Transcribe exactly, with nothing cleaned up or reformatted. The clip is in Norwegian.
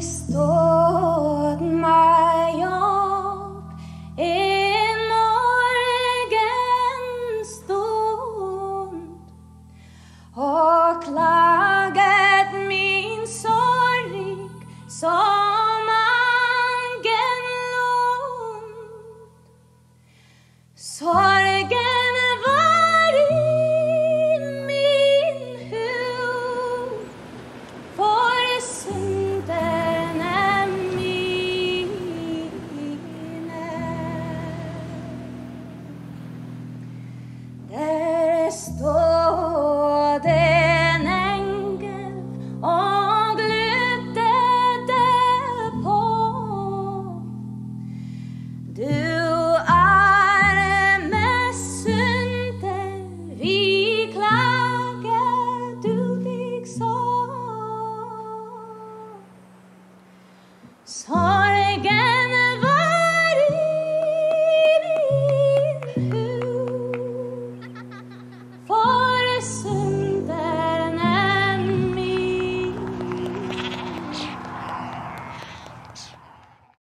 stod meg opp i morgenstund og klaget min sorg som mangelund. Sorgen var i min hud for synderne mine. Der stod en engel og lydde det på. Du arme synder, vi klager du dig så. Sorgen